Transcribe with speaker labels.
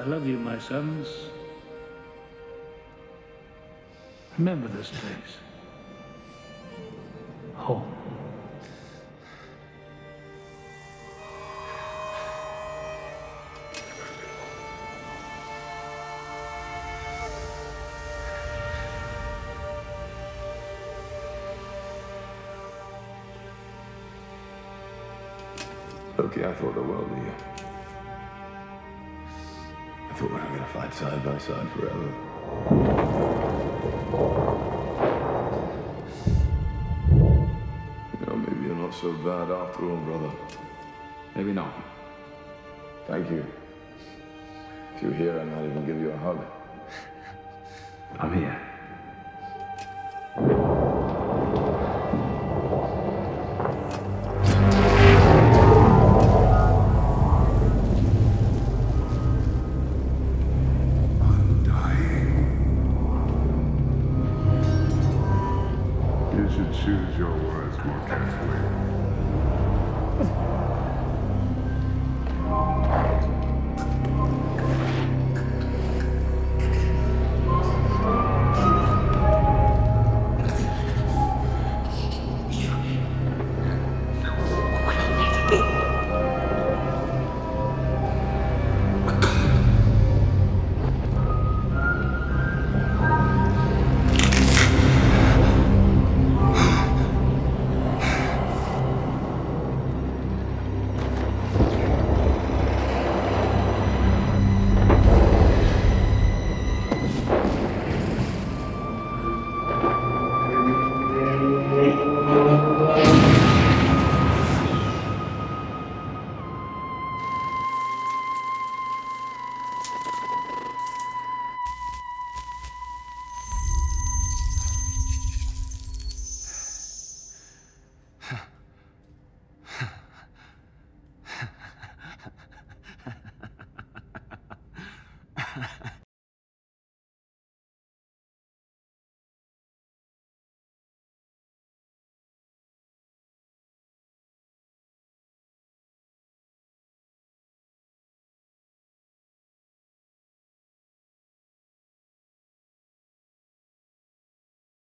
Speaker 1: I love you, my sons. Remember this place. Home.
Speaker 2: Loki, I thought the world of you. I thought we were gonna fight side by side forever. You know, maybe you're not so bad after all, brother.
Speaker 3: Maybe not.
Speaker 2: Thank you. If you're here, I might even give you a hug.
Speaker 3: I'm here.
Speaker 4: You should choose your words more carefully.